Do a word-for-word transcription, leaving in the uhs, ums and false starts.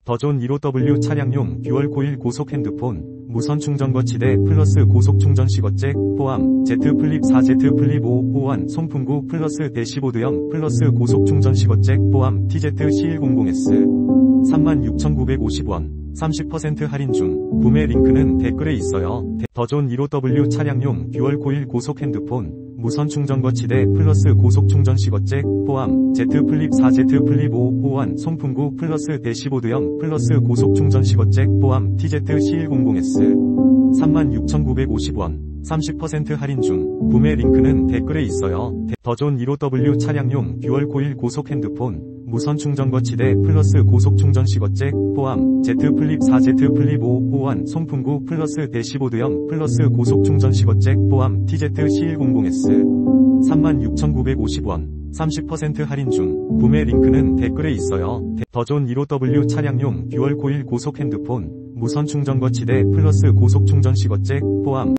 더존 일오 더블유 차량용 듀얼 코일 고속 핸드폰, 무선 충전 거치대 플러스 고속 충전 시거잭 포함, Z 플립 사, Z 플립 오, 호환, 송풍구 플러스 대시보드형 플러스 고속 충전 시거잭 포함 티제트 씨 백십 에스 삼만 육천구백오십 원, 삼십 퍼센트 할인 중. 구매 링크는 댓글에 있어요. 더존 일오 더블유 차량용 듀얼 코일 고속 핸드폰, 무선 충전 거치대 플러스 고속 충전 시거잭 포함, Z 플립 사, Z 플립 오, 호환, 송풍구 플러스 대시보드형 플러스 고속 충전 시거잭 포함 티제트 씨 백십 에스 삼만 육천구백오십 원, 삼십 퍼센트 할인 중. 구매 링크는 댓글에 있어요. 더존 일오 더블유 차량용 듀얼 코일 고속 핸드폰, 무선 충전 거치대 플러스 고속 충전 시거잭 포함, Z 플립 사, Z 플립 오, 호환, 송풍구 플러스 대시보드형 플러스 고속 충전 시거잭 포함 티제트 씨 백십 에스 삼만 육천구백오십 원, 삼십 퍼센트 할인 중. 구매 링크는 댓글에 있어요. 더존 일오 더블유 차량용 듀얼 코일 고속 핸드폰, 무선 충전 거치대 플러스 고속 충전 시거잭 포함